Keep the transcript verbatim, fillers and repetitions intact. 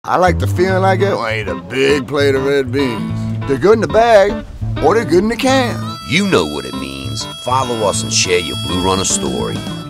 I like the feeling I get when I eat a big plate of red beans. They're good in the bag, or they're good in the can. You know what it means. Follow us and share your Blue Runner story.